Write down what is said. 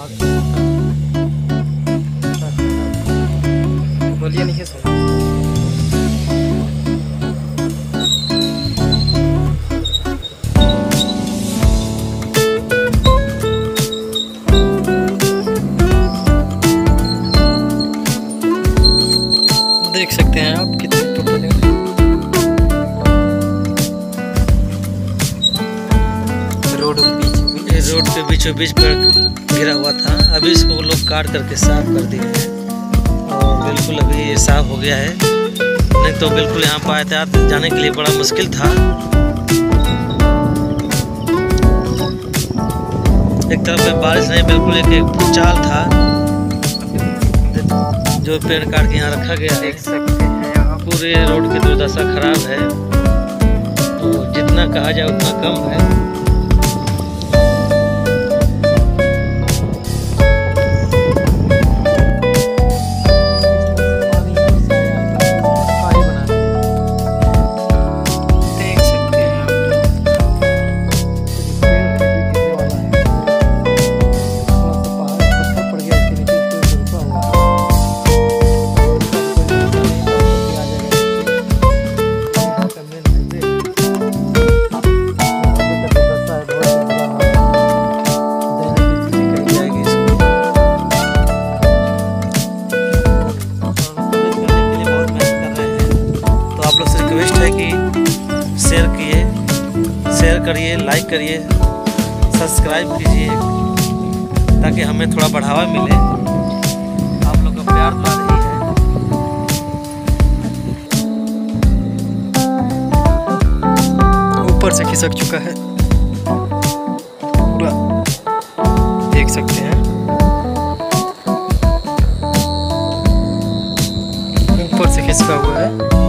बोलिए नहीं सुन। देख सकते हैं आप कितने टोटल रोड के बीचों बीच पर घिरा हुआ था। अभी इसको लोग काट करके साफ कर दिए हैं और बिल्कुल अभी ये साफ हो गया है। नहीं तो बिल्कुल यहाँ पर यातायात जाने के लिए बड़ा मुश्किल था। एक तरफ से बारिश नहीं, बिल्कुल एक भूचाल था जो पेड़ काट के यहाँ रखा गया। देख सकते हैं यहाँ पूरे रोड की दुर्दशा खराब है। तो जितना कहा जाए उतना कम है। रिक्वेस्ट है कि शेयर करिए, लाइक करिए, सब्सक्राइब कीजिए ताकि हमें थोड़ा बढ़ावा मिले। आप लोग का प्यार दुआ रही है। ऊपर से खिसक चुका है पूरा, देख सकते हैं ऊपर से खिसका हुआ है।